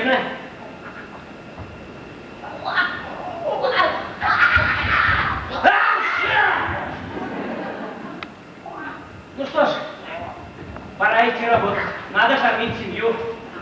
конечно. Ну что ж, пора идти работать. Надо кормить семью.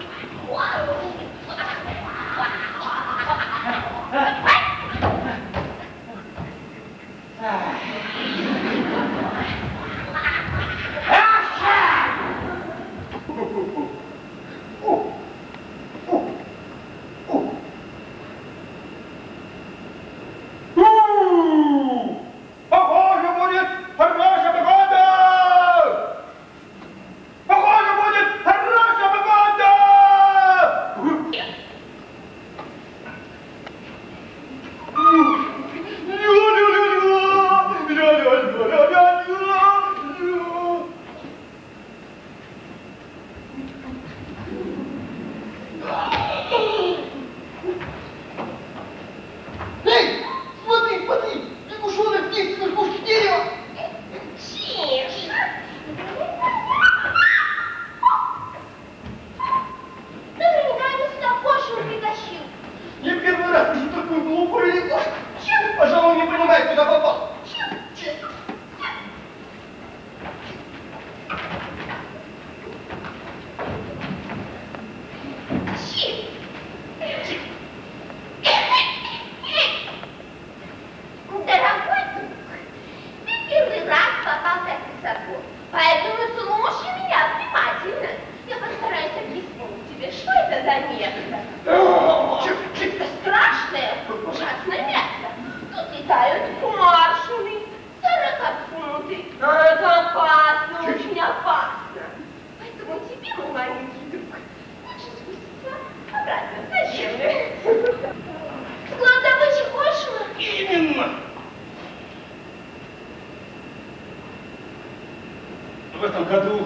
В этом году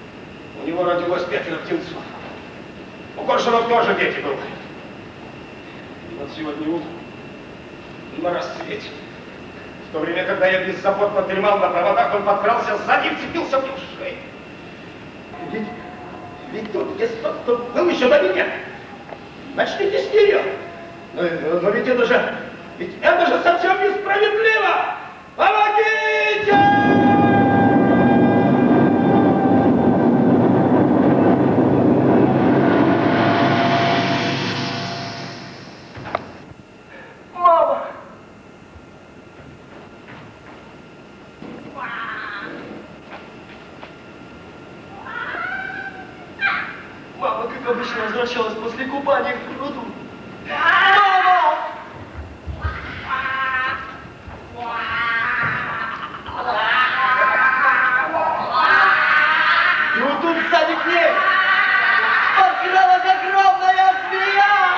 у него родилось 5 птенцов. У Коршунов тоже дети бывают. И вот сегодня утром, на рассвете, в то время, когда я беззаботно дремал на проводах, он подкрался сзади и вцепился мне в шею. Ведь тут есть тот, кто был еще до меня. Начните с нее. Но ведь это же совсем несправедливо! Помогите! Возвращалась после купания в пруду. И вот тут сзади к ней подкралась огромная змея.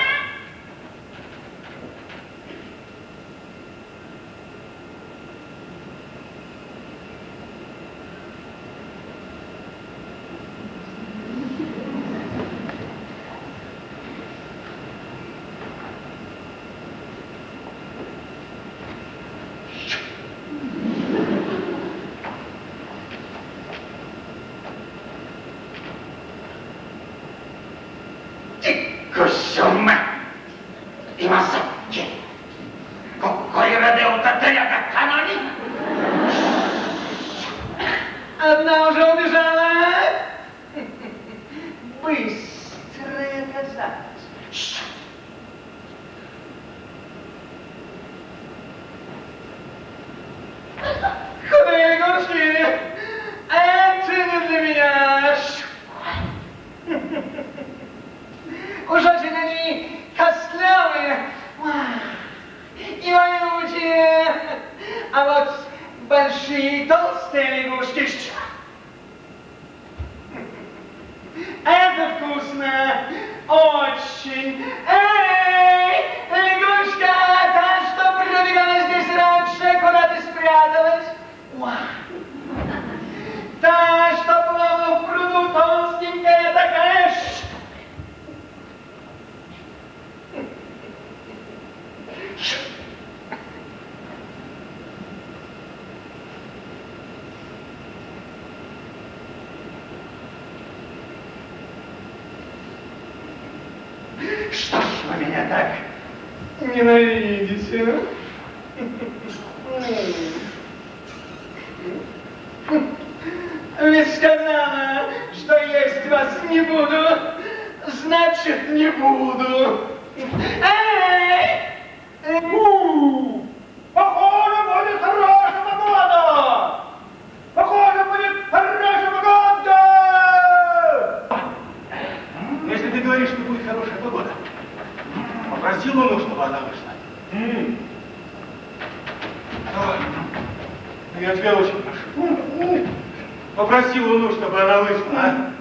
Одна уже убежала. Быстрая казалась. Худые горшки. Это не для меня. Уж очень они костлявые и вонючие. А вот большие толстые лягушки. Это вкусно. Очень. Эй, лягушка, та, что пробегала здесь раньше, куда ты спряталась? Та, что плавала в пруду, толстенькая такая. Что ж вы меня так ненавидите? Ведь сказала, что есть вас не буду, значит не буду. Эй! Похоже, будет хорошая погода! Похоже, будет хорошая погода! Если ты говоришь, что будет хорошая погода, попроси Луну, чтобы она вышла. Давай. Я тебя очень прошу. Попроси Луну, чтобы она вышла, а?